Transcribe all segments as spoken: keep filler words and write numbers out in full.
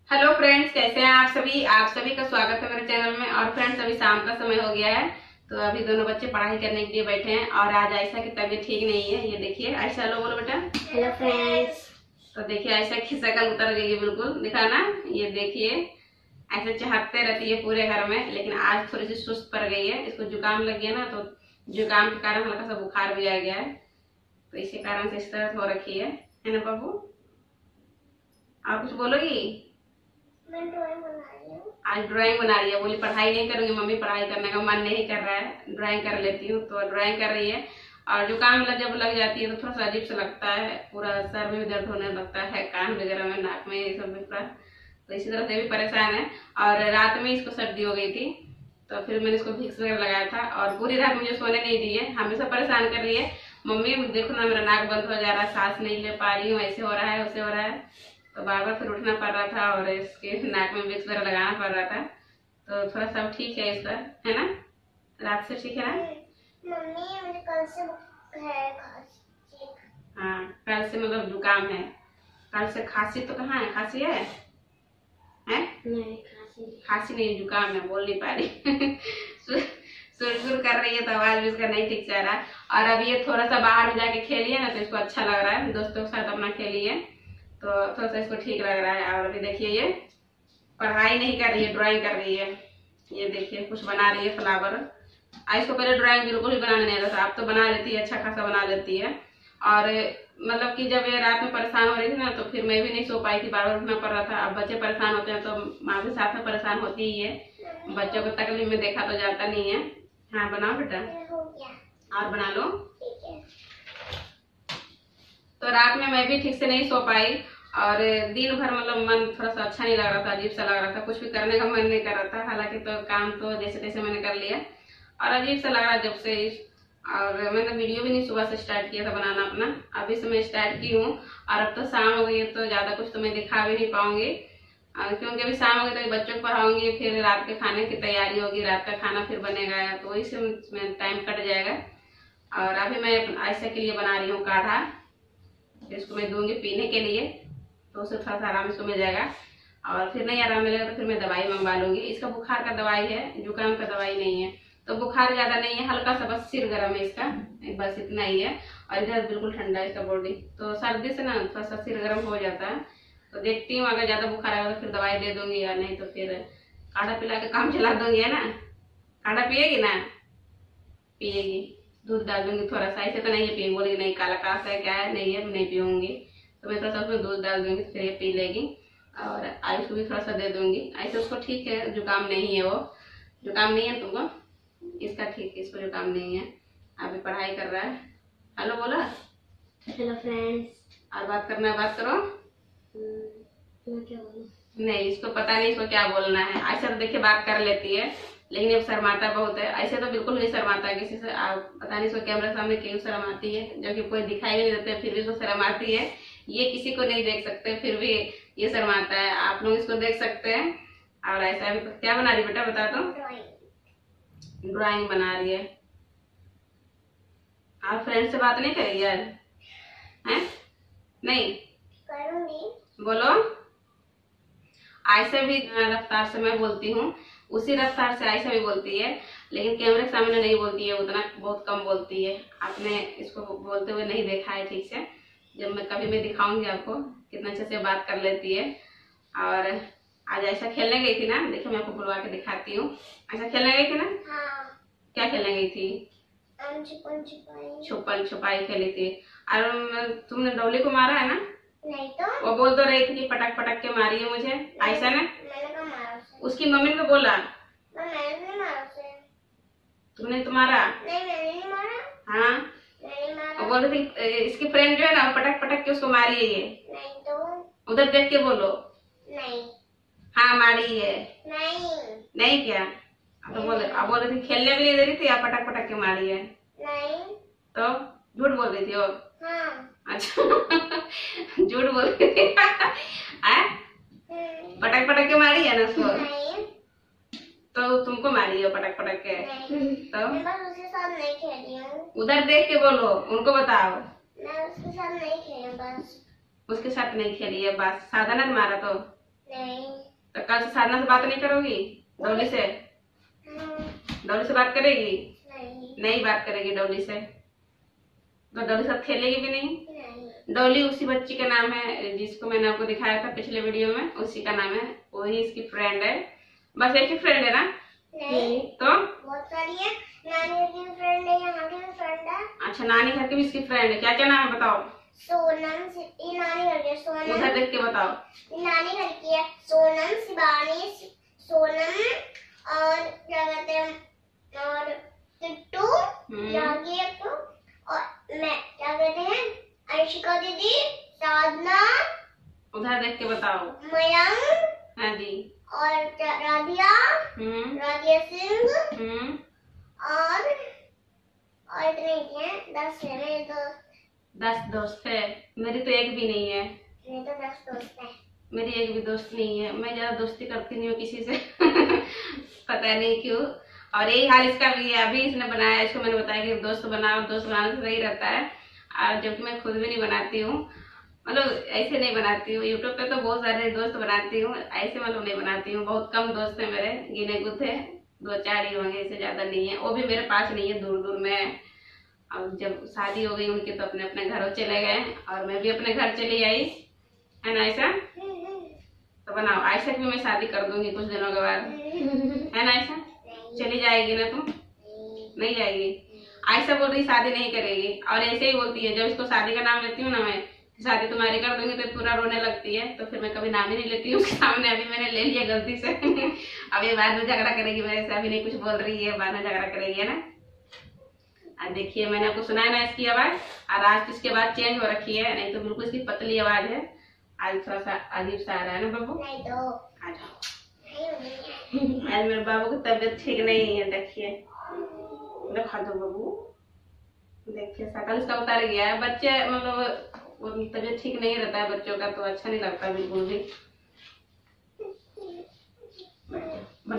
Hello friends, कैसे हैं आप सभी। आप सभी का स्वागत है मेरे चैनल में। और फ्रेंड्स, अभी शाम का समय हो गया है तो अभी दोनों बच्चे पढ़ाई करने के लिए बैठे हैं। और आज आयशा की तबीयत ठीक नहीं है। ये देखिए, आयशा हेलो बोलो बेटा। Hello friends. तो देखिए, आयशा की शकल उतर गई है बिल्कुल, दिखाना। ये देखिए, ऐसे चहकते रहती है पूरे घर में, लेकिन आज थोड़ी सी सुस्त पड़ गई है। इसको जुकाम लग गया ना, तो जुकाम के कारण हल्का सा बुखार भी आ गया है, तो इसी कारण से इस तरह हो रखी है है ना बाबू। आप कुछ बोलोगी? मैं ड्राइंग बना रही हूँ। आज ड्राइंग बना रही है। बोली पढ़ाई नहीं करूंगी मम्मी, पढ़ाई करने का मन नहीं कर रहा है, ड्राइंग कर लेती हूँ। तो ड्राइंग कर रही है। और जुकाम जब लग जाती है तो थोड़ा सा अजीब सा लगता है, पूरा सर में भी दर्द होने लगता है, कान वगैरह में, नाक में, ये सब भी पूरा। तो इसी तरह से भी परेशान है। और रात में इसको सर्दी हो गई थी, तो फिर मैंने इसको विक्स वगैरह लगाया था। और पूरी रात मुझे सोने नहीं दी है, हमेशा परेशान कर रही है। मम्मी देखो ना, मेरा नाक बंद हो जा रहा है, सांस नहीं ले पा रही हूँ, ऐसे हो रहा है वैसे हो रहा है। तो बार बार फिर उठना पड़ रहा था और इसके नाक में विक्स वगैरह लगाना पड़ रहा था। तो थोड़ा सा ठीक है इसका, है ना। रात से ठीक है ना। मम्मी मुझे कल से है खांसी। हाँ, कल से मतलब जुकाम है। कल से खांसी तो कहाँ है, खांसी है हैं? नहीं, खांसी खांसी नहीं, जुकाम है, बोल नहीं पा रही। सुर कर रही है तो आवाज भी इसका नहीं ठीक जा रहा। और अब ये थोड़ा सा बाहर में जाके खेलिए ना, तो इसको अच्छा लग रहा है, दोस्तों के साथ अपना खेलिए तो थोड़ा सा इसको ठीक लग रहा है। और अभी देखिए, ये पढ़ाई नहीं कर रही है, ड्राइंग कर रही है। ये देखिए, कुछ बना रही है, फ्लावर। इसको पहले ड्राइंग बिल्कुल भी बनाने नहीं आता था, अब तो बना लेती है, अच्छा खासा बना लेती है। और मतलब कि जब ये रात में परेशान हो रही थी ना, तो फिर मैं भी नहीं सो पाई थी, बार बार उठना पड़ रहा था। अब बच्चे परेशान होते हैं तो माँ भी साथ में परेशान होती ही है। बच्चों को तकलीफ में देखा तो जाता नहीं है। हाँ बनाओ बेटा, और बना लो। तो रात में मैं भी ठीक से नहीं सो पाई, और दिन भर मतलब मन थोड़ा सा अच्छा नहीं लग रहा था, अजीब सा लग रहा था, कुछ भी करने का मन नहीं कर रहा था। हालांकि तो काम तो जैसे तैसे मैंने कर लिया, और अजीब सा लग रहा जब से। और मैंने वीडियो भी नहीं सुबह से स्टार्ट किया था बनाना अपना, अभी से मैं स्टार्ट की हूँ। और अब तो शाम हो गई है, तो ज्यादा कुछ तो मैं दिखा भी नहीं पाऊंगी, क्योंकि अभी शाम हो गई तो बच्चों को पढ़ाऊंगी, फिर रात के खाने की तैयारी होगी, रात का खाना फिर बनेगा, तो वही से टाइम कट जाएगा। और अभी मैं आयशा के लिए बना रही हूँ काढ़ा, इसको मैं दूंगी पीने के लिए, तो उससे थोड़ा सा आराम इसको मिल जाएगा। और फिर नहीं आराम मिलेगा तो फिर मैं दवाई मंगवा लूंगी। इसका बुखार का दवाई है, जुकाम का दवाई नहीं है। तो बुखार ज्यादा नहीं है, हल्का सा बस सिर गर्म है इसका, बस इतना ही है। और इधर बिल्कुल ठंडा है इसका बॉडी, तो सर्दी से ना थोड़ा सा सिर गर्म हो जाता है। तो देखती हूँ, अगर ज्यादा बुखार आएगा तो फिर दवाई दे दूंगी, या नहीं तो फिर काढ़ा पिला के काम चला दूंगी, है ना। काढ़ा पिएगी ना? पिएगी। दूध डाल दूंगी थोड़ा सा, ऐसे तो नहीं पिएगी, बोलेगी नहीं काला कास है क्या है, नहीं है नहीं पीऊंगी। तो मैं थोड़ा सा उसमें दूध डाल दूंगी, फिर ये पी लेगी। और आयुष को भी थोड़ा सा दे दूंगी। ऐसे उसको ठीक है, जुकाम नहीं है, वो जुकाम नहीं है तुमको, इसका ठीक है, इसको जुकाम नहीं है। अभी पढ़ाई कर रहा है। हेलो बोला। Hello friends. और बात करना है, बात करो। मैं क्या बोलूं? नहीं, इसको पता नहीं इसको क्या बोलना है। ऐसा तो देखिए बात कर लेती है, लेकिन ये शर्माता बहुत है। ऐसे तो बिल्कुल नहीं शर्माता किसी से। आप पता नहीं इसको कैमरे सामने क्यों शर्माती है, जबकि कोई दिखाई नहीं देते फिर भी इसको शर्माती है। ये किसी को नहीं देख सकते, फिर भी ये शर्माता है। आप लोग इसको देख सकते हैं। और ऐसा भी क्या बना रही बेटा, बता दो। ड्राइंग बना रही है। आप फ्रेंड से बात नहीं करेगी यार, हैं? नहीं करूंगी। बोलो। आयशा भी रफ्तार से मैं बोलती हूँ, उसी रफ्तार से आयशा भी बोलती है, लेकिन कैमरे के सामने नहीं बोलती है, उतना बहुत कम बोलती है। आपने इसको बोलते हुए नहीं देखा है ठीक से। जब मैं कभी मैं दिखाऊंगी आपको कितना अच्छे से बात कर लेती है। और आज आयशा खेलने गई थी ना, देखिए मैं आपको बुलवा के दिखाती हूँ। आयशा खेलने गई थी ना? हाँ। क्या खेलने गई थी? छुपन छुपाई। छुपन छुपाई खेली थी। और तुमने डोली को मारा है ना? नहीं तो। वो बोल तो रही थी कि पटक पटक के मारी है मुझे आयशा ने। मैंने कहा मारा उसे। उसकी मम्मी ने तो बोला। मैंने नहीं मारा उसे। तुमने तो मारा? नहीं, मैंने नहीं मारा। हाँ, मैंने मारा। वो बोल रही थी इसकी फ्रेंड जो है ना, पटक पटक के उसको मारी है ये। नहीं तो। उधर देख के बोलो। नहीं। हाँ मारी है। नहीं। नहीं क्या? तो बोले, अब बोल रही थी खेलने भी नहीं दे रही थी, आप पटक पटक के मारी है। नहीं। तो झूठ बोल रही थी वो। हाँ। अच्छा। झूठ बोल रही थी। पटक पटक के मारी है ना उसको? नहीं। तो तुमको मारी है पटक पटक के? तो मैं बस उसके साथ नहीं खेली हूँ। उधर देख के बोलो, उनको बताओ। मैं उसके साथ नहीं खेली, बस उसके साथ नहीं खेली है, बस साधना ने मारा तो? नहीं। तो कल से साधना से बात नहीं करोगी? डॉली से डॉली से बात करेगी? नहीं नहीं बात करेगी डॉली से। तो डॉली साथ खेलेगी भी नहीं? नहीं डॉली उसी बच्ची का नाम है जिसको मैंने आपको दिखाया था पिछले वीडियो में, उसी का नाम है, वही इसकी फ्रेंड है। बस एक ही फ्रेंड है ना? नहीं तो बहुत सारी है। नानी की फ्रेंड है, यहाँ की भी फ्रेंड है। अच्छा, नानी घर की भी इसकी फ्रेंड है। क्या क्या नाम है बताओ? सोनम, ये नानी घर की है, सोनम। उधर देख के बताओ। ये नानी घर की है, सोनम, शिवानी, सोनम और क्या कहते हैं और किट्टू, यहाँ की एक तो, और मैं क्या कहते हैं अंशिका दीदी, साधना, उधर देख के बताओ। मयंक, हाँ जी, और राधिया, हम्म राधिया सिंह, हम्म और और इतने ही हैं, दस है मेरे दोस्त। दस दोस्त है। मेरी तो एक भी नहीं है। मेरे तो दस दोस्त है। मेरी एक भी दोस्त नहीं है। मैं ज्यादा दोस्ती करती नहीं हूँ किसी से पता नहीं क्यों। और यही हाल इसका भी है। अभी इसने बनाया, इसको मैंने बताया कि दोस्त बनाओ, दोस्त बनाने से सही रहता है। और जबकि मैं खुद भी नहीं बनाती हूँ, मतलब ऐसे नहीं बनाती हूँ। यूट्यूब पे तो बहुत सारे दोस्त बनाती हूँ, ऐसे मतलब नहीं बनाती हूँ। बहुत कम दोस्त है मेरे, गिने गुथे दो चार ही होंगे, इससे ज्यादा नहीं है। वो भी मेरे पास नहीं है, दूर दूर में। अब जब शादी हो गई उनकी तो अपने अपने घरों चले गए, और मैं भी अपने घर चली आई, है ना ऐसा? तो बनाओ, ऐसा भी मैं शादी कर दूंगी कुछ दिनों के बाद, है ना ऐसा? चली जाएगी ना तुम? नहीं जाएगी? ऐसा बोल रही शादी नहीं करेगी, और ऐसे ही बोलती है। जब इसको शादी का नाम लेती हूँ ना मैं, शादी तुम्हारी कर दूंगी, तो पूरा रोने लगती है। तो फिर मैं कभी नाम ही नहीं लेती हूँ उसके सामने। अभी मैंने ले लिया गलती से अब ये बाद में झगड़ा करेगी मेरे से। अभी नहीं कुछ बोल रही है, बाद में झगड़ा करेगी, है ना? आज देखिए, मैंने आपको सुनाया ना इसकी आवाज, और आज इसके बाद चेंज हो रखी है, नहीं तो बिल्कुल इसकी पतली आवाज है। आज थोड़ा सा अजीब सा आ रहा है ना बाबू? नहीं तो आ जाओ। आज मेरे बाबू की तबीयत ठीक नहीं है, देखिए, दिखा दो बाबू, देखिए शकल इसका उतार गया है। बच्चे मतलब वो तबीयत ठीक नहीं रहता है बच्चों का, तो अच्छा नहीं लगता बिल्कुल भी। बनो।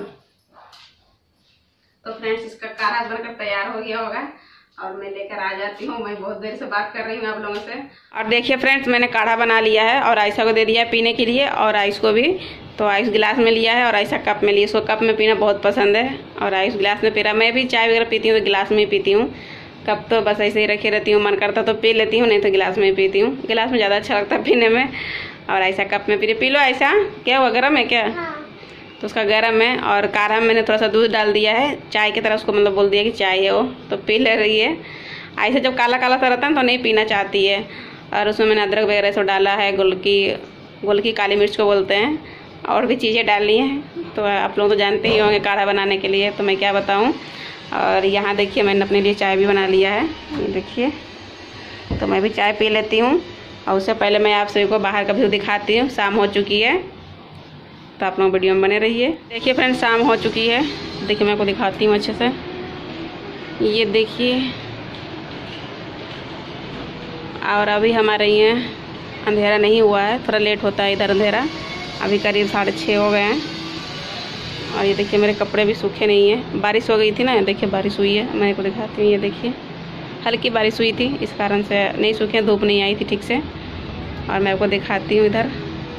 तो फ्रेंड्स, इसका काढ़ा बनकर तैयार हो गया होगा, और मैं लेकर आ जाती हूँ। मैं बहुत देर से बात कर रही हूँ आप लोगों से। और देखिए फ्रेंड्स, मैंने काढ़ा बना लिया है, और आयशा को दे दिया है पीने के लिए, और आयुष को भी। तो आयुष गिलास में लिया है, और आयशा कप में लिया। इसको कप में पीना बहुत पसंद है, और आयुष गिलास में पी रहा। मैं भी चाय वगैरह पीती हूँ तो गिलास में ही पीती हूँ। कप तो बस ऐसे ही रखे रहती हूँ, मन करता तो पी लेती हूँ, नहीं तो गिलास में ही पीती हूँ। गिलास में ज़्यादा अच्छा लगता है पीने में। और ऐसा कप में पी रही। पी लो ऐसा। क्या हुआ, गर्म है क्या? हाँ। तो उसका गर्म है, और काढ़ा में मैंने थोड़ा सा दूध डाल दिया है, चाय की तरह उसको मतलब बोल दिया कि चाय है वो, तो पी ले रही है। ऐसे जब काला काला सा रहता है तो नहीं पीना चाहती है। और उसमें मैंने अदरक वगैरह सब डाला है, गोलकी गोलकी काली मिर्च को बोलते हैं, और भी चीज़ें डालनी हैं। तो आप लोग तो जानते ही होंगे काढ़ा बनाने के लिए, तो मैं क्या बताऊँ। और यहाँ देखिए, मैंने अपने लिए चाय भी बना लिया है, ये देखिए। तो मैं भी चाय पी लेती हूँ, और उससे पहले मैं आप सभी को बाहर का व्यू दिखाती हूँ। शाम हो चुकी है, तो आप लोग वीडियो में बने रहिए। देखिए फ्रेंड्स, शाम हो चुकी है। देखिए मैं आपको दिखाती हूँ अच्छे से, ये देखिए। और अभी हमारे यहाँ अंधेरा नहीं हुआ है, थोड़ा लेट होता है इधर अंधेरा। अभी करीब साढ़े छः हो गए हैं। और ये देखिए, मेरे कपड़े भी सूखे नहीं हैं। बारिश हो गई थी ना, देखिए बारिश हुई है। मैं आपको दिखाती हूँ, ये देखिए, हल्की बारिश हुई थी, इस कारण से नहीं सूखे, धूप नहीं आई थी ठीक से। और मैं आपको दिखाती हूँ इधर,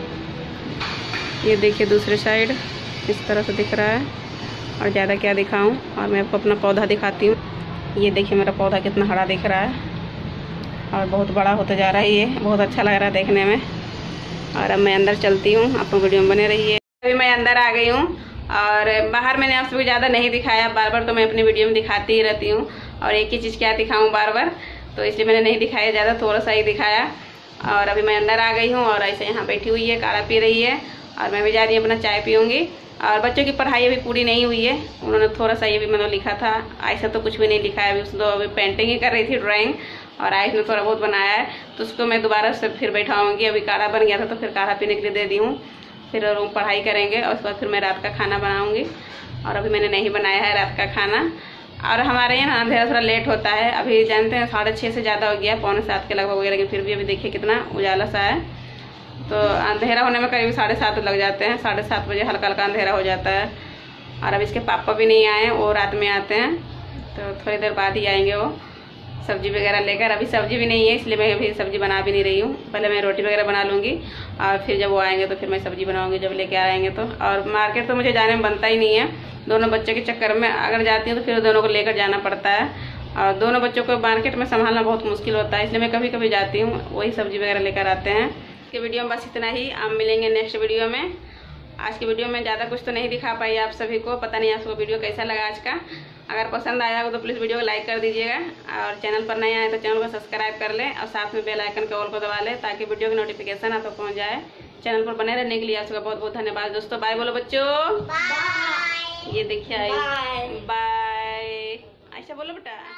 ये देखिए दूसरे साइड इस तरह से दिख रहा है। और ज़्यादा क्या दिखाऊं। और मैं आपको अपना पौधा दिखाती हूँ। ये देखिए मेरा पौधा कितना हरा दिख रहा है, और बहुत बड़ा होता जा रहा है। ये बहुत अच्छा लग रहा है देखने में। और अब मैं अंदर चलती हूँ, आप लोग वीडियो में बने रहिए। अभी मैं अंदर आ गई हूँ, और बाहर मैंने आप सबको ज़्यादा नहीं दिखाया। बार बार तो मैं अपनी वीडियो में दिखाती ही रहती हूँ, और एक ही चीज़ क्या दिखाऊँ बार बार, तो इसलिए मैंने नहीं दिखाया ज़्यादा, थोड़ा सा ही दिखाया। और अभी मैं अंदर आ गई हूँ, और ऐसे यहाँ बैठी हुई है, काढ़ा पी रही है। और मैं भी जा रही हूँ अपना चाय पीऊँगी। और बच्चों की पढ़ाई अभी पूरी नहीं हुई है, उन्होंने थोड़ा सा ये भी मतलब लिखा था। ऐसा तो कुछ भी नहीं लिखा है अभी, उसको अभी पेंटिंग ही कर रही थी, ड्राइंग। और आयुष ने थोड़ा बहुत बनाया है, तो उसको मैं दोबारा से फिर बैठाऊँगी। अभी काढ़ा बन गया था, तो फिर काढ़ा पीने के लिए दे दी हूँ। फिर रूम पढ़ाई करेंगे, और उसके बाद फिर मैं रात का खाना बनाऊँगी। और अभी मैंने नहीं बनाया है रात का खाना। और हमारे यहाँ ना अंधेरा थोड़ा लेट होता है। अभी जानते हैं साढ़े छः से ज़्यादा हो गया, पौने सात के लगभग हो गया, लेकिन फिर भी अभी देखिए कितना उजाला सा है। तो अंधेरा होने में करीब साढ़े सात लग जाते हैं, साढ़े सात बजे हल्का हल्का अंधेरा हो जाता है। और अब इसके पापा भी नहीं आए, वो रात में आते हैं, तो थोड़ी देर बाद ही आएंगे वो। सब्जी वगैरह लेकर। अभी सब्जी भी नहीं है इसलिए मैं अभी सब्जी बना भी नहीं रही हूँ। पहले मैं रोटी वगैरह बना लूँगी और फिर जब वो आएंगे तो फिर मैं सब्जी बनाऊँगी जब लेके आएंगे तो। और मार्केट तो मुझे जाने में बनता ही नहीं है, दोनों बच्चों के चक्कर में अगर जाती हूँ तो फिर दोनों को लेकर जाना पड़ता है और दोनों बच्चों को मार्केट में संभालना बहुत मुश्किल होता है, इसलिए मैं कभी कभी जाती हूँ, वही सब्जी वगैरह लेकर आते हैं। के वीडियो में बस इतना ही, आप मिलेंगे नेक्स्ट वीडियो में। आज की वीडियो में ज़्यादा कुछ तो नहीं दिखा पाई आप सभी को, पता नहीं आपको वीडियो कैसा लगा आज का। अगर पसंद आया हो तो प्लीज़ वीडियो को लाइक कर दीजिएगा और चैनल पर नए आए तो चैनल को सब्सक्राइब कर लें और साथ में बेल आइकन के ऑल को दबा लें ताकि वीडियो की नोटिफिकेशन आपको पहुँच जाए। चैनल पर बने रहने के लिए आपका बहुत बहुत धन्यवाद दोस्तों। बाय बोलो बच्चों, बाय। ये देखिए बाय बाय, ऐसा बोलो बेटा।